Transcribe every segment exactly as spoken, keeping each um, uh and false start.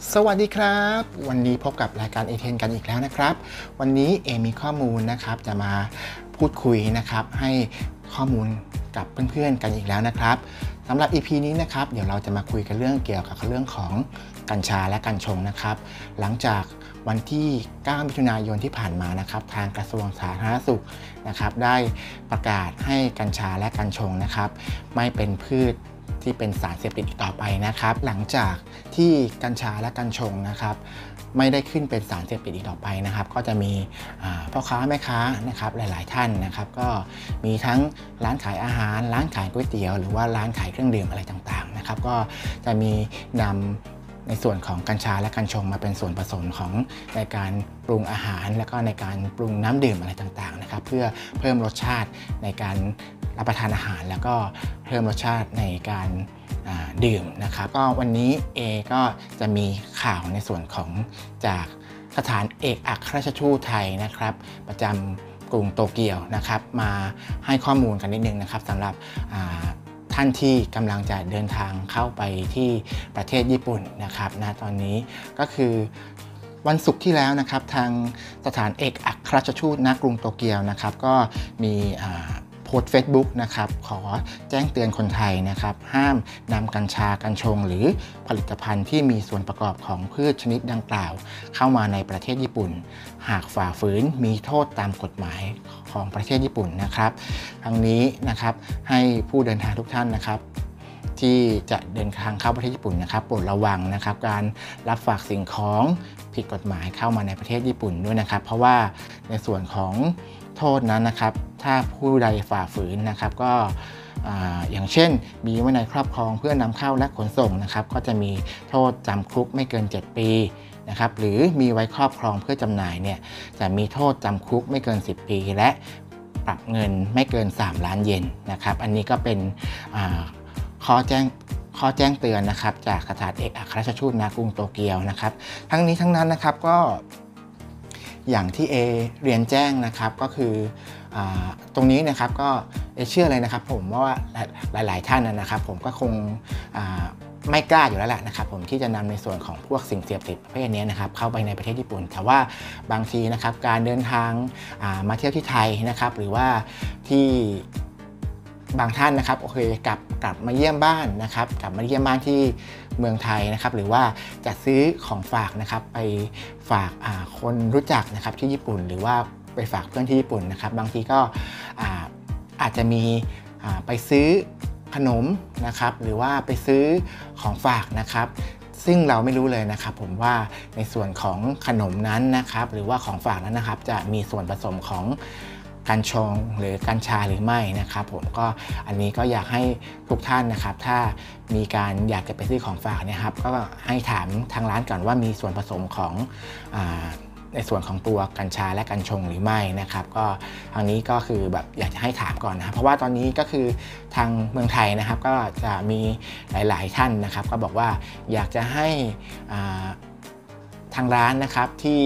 สวัสดีครับวันนี้พบกับรายการ เอ เทน กันอีกแล้วนะครับวันนี้เอมีข้อมูลนะครับจะมาพูดคุยนะครับให้ข้อมูลกับเพื่อนๆกันอีกแล้วนะครับสำหรับ อี พี นี้นะครับเดี๋ยวเราจะมาคุยกันเรื่องเกี่ยวกับเรื่องของกัญชาและกัญชงนะครับหลังจากวันที่เก้ามิถุนายนที่ผ่านมานะครับทางกระทรวงสาธารณสุขนะครับได้ประกาศให้กัญชาและกัญชงนะครับไม่เป็นพืชที่เป็นสารเสพติดอีกต่อไปนะครับหลังจากที่กัญชาและกัญชงนะครับไม่ได้ขึ้นเป็นสารเสพติดอีกต่อไปนะครับก็จะมีพ่อค้าแม่ค้านะครับหลายๆท่านนะครับก็มีทั้งร้านขายอาหารร้านขายก๋วยเตี๋ยวหรือว่าร้านขายเครื่องดื่มอะไรต่างๆนะครับก็จะมีนำในส่วนของกัญชาและกัญชงมาเป็นส่วนผสมของในการปรุงอาหารแล้วก็ในการปรุงน้ำดื่มอะไรต่างๆนะครับเพื่อเพิ่มรสชาติในการรับประทานอาหารแล้วก็เพิ่มรสชาติในการดื่มนะครับก็วันนี้เอก็จะมีข่าวในส่วนของจากสถานเอกอัครราชทูตไทยนะครับประจำกรุงโตเกียวนะครับมาให้ข้อมูลกันนิดนึงนะครับสำหรับท่านที่กำลังจะเดินทางเข้าไปที่ประเทศญี่ปุ่นนะครับณตอนนี้ก็คือวันศุกร์ที่แล้วนะครับทางสถานเอกอัครราชทูตณกรุงโตเกียวนะครับก็มีโพสต์ Facebook นะครับขอแจ้งเตือนคนไทยนะครับห้ามนำกัญชากัญชงหรือผลิตภัณฑ์ที่มีส่วนประกอบของพืชชนิดดังกล่าวเข้ามาในประเทศญี่ปุ่นหากฝ่าฝืนมีโทษตามกฎหมายของประเทศญี่ปุ่นนะครับทั้งนี้นะครับให้ผู้เดินทางทุกท่านนะครับที่จะเดินทางเข้าประเทศญี่ปุ่นนะครับโปรดระวังนะครับการรับฝากสิ่งของผิดกฎหมายเข้ามาในประเทศญี่ปุ่นด้วยนะครับเพราะว่าในส่วนของโทษนั้นนะครับถ้าผู้ใดฝ่าฝืนนะครับก็อย่างเช่นมีไว้ในครอบครองเพื่อนำเข้าและขนส่งนะครับก็จะมีโทษจำคุกไม่เกินเจ็ดปีนะครับหรือมีไว้ครอบครองเพื่อจำหน่ายเนี่ยจะมีโทษจำคุกไม่เกินสิบปีและปรับเงินไม่เกินสามล้านเยนนะครับอันนี้ก็เป็นข้อแจ้งข้อแจ้งเตือนนะครับจากสถานเอกอัครราชทูตณกรุงโตเกียวนะครับทั้งนี้ทั้งนั้นนะครับก็อย่างที่เอเรียนแจ้งนะครับก็คือตรงนี้นะครับก็เอเชื่อเลยนะครับผมว่าหลายๆท่านนะครับผมก็คงไม่กล้าอยู่แล้วแหละนะครับผมที่จะนำในส่วนของพวกสิ่งเสพติดประเภทนี้นะครับเข้าไปในประเทศญี่ปุ่นแต่ว่าบางทีนะครับการเดินทางมาเที่ยวที่ไทยนะครับหรือว่าที่บางท่านนะครับโอเคกลับกลับมาเยี่ยมบ้านนะครับกลับมาเยี่ยมบ้านที่เมืองไทยนะครับหรือว่าจะซื้อของฝากนะครับไปฝากคนรู้จักนะครับที่ญี่ปุ่นหรือว่าไปฝากเพื่อนที่ญี่ปุ่นนะครับบางทีก็อาอาจจะมีไปซื้อขนมนะครับหรือว่าไปซื้อของฝากนะครับซึ่งเราไม่รู้เลยนะครับผมว่าในส่วนของขนมนั้นนะครับหรือว่าของฝากนั้นนะครับจะมีส่วนผสมของกัญชงหรือกัญชาหรือไม่นะครับผมก็อันนี้ก็อยากให้ทุกท่านนะครับถ้ามีการอยากจะไปซื้อของฝากเนี่ยครับก็ให้ถามทางร้านก่อนว่ามีส่วนผสมของอ่าในส่วนของตัวกัญชาและกัญชงหรือไม่นะครับก็ทางนี้ก็คือแบบอยากจะให้ถามก่อนนะครับเพราะว่าตอนนี้ก็คือทางเมืองไทยนะครับก็จะมีหลายๆท่านนะครับก็บอกว่าอยากจะให้ทางร้านนะครับที่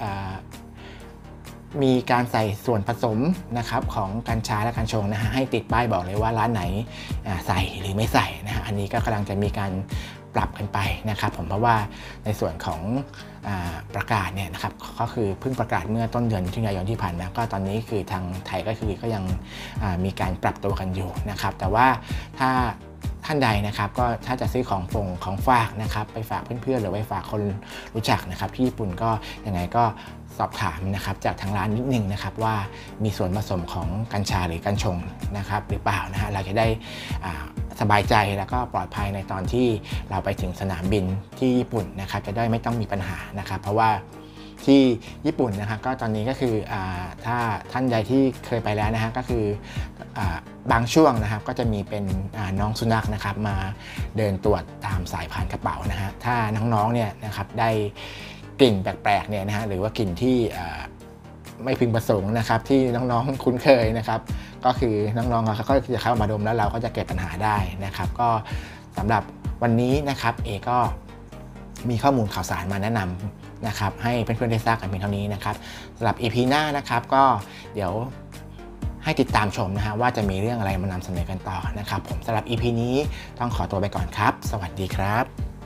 มีการใส่ส่วนผสมนะครับของกัญชาและกัญชงนะฮะให้ติดป้ายบอกเลยว่าร้านไหนใส่หรือไม่ใส่นะฮะอันนี้ก็กำลังจะมีการปรับกันไปนะครับผมเพราะว่าในส่วนของประกาศเนี่ยนะครับก็คือเพิ่งประกาศเมื่อต้นเดือนมิถุนายนที่ผ่านมาก็ตอนนี้คือทางไทยก็คือก็ยังมีการปรับตัวกันอยู่นะครับแต่ว่าถ้าท่านใดนะครับก็ถ้าจะซื้อของฟงของฝากนะครับไปฝากเพื่อนๆหรือไปฝากคนรู้จักนะครับที่ญี่ปุ่นก็ยังไงก็สอบถามนะครับจากทางร้านนิดนึงนะครับว่ามีส่วนผสมของกัญชาหรือกัญชงนะครับหรือเปล่านะฮะเราจะได้สบายใจแล้วก็ปลอดภัยในตอนที่เราไปถึงสนามบินที่ญี่ปุ่นนะครับจะได้ไม่ต้องมีปัญหานะครับเพราะว่าที่ญี่ปุ่นนะครับก็ตอนนี้ก็คือถ้าท่านใดที่เคยไปแล้วนะฮะก็คือบางช่วงนะครับก็จะมีเป็นน้องสุนัขนะครับมาเดินตรวจตามสายพานกระเป๋านะฮะถ้าน้องๆเนี่ยนะครับได้กลิ่นแปลกๆเนี่ยนะฮะหรือว่ากลิ่นที่ไม่พึงประสงค์นะครับที่น้องๆคุ้นเคยนะครับก็คือน้องๆเขาก็จะเข้ามาดมแล้วเราก็จะเกิดปัญหาได้นะครับก็สำหรับวันนี้นะครับเอก็มีข้อมูลข่าวสารมาแนะนำนะครับให้เพื่อนๆได้ทราบกันเพียงเท่านี้นะครับสำหรับ อี พี หน้านะครับก็เดี๋ยวให้ติดตามชมนะฮะว่าจะมีเรื่องอะไรมานำเสนอกันต่อนะครับผมสำหรับ อี พี นี้ต้องขอตัวไปก่อนครับสวัสดีครับ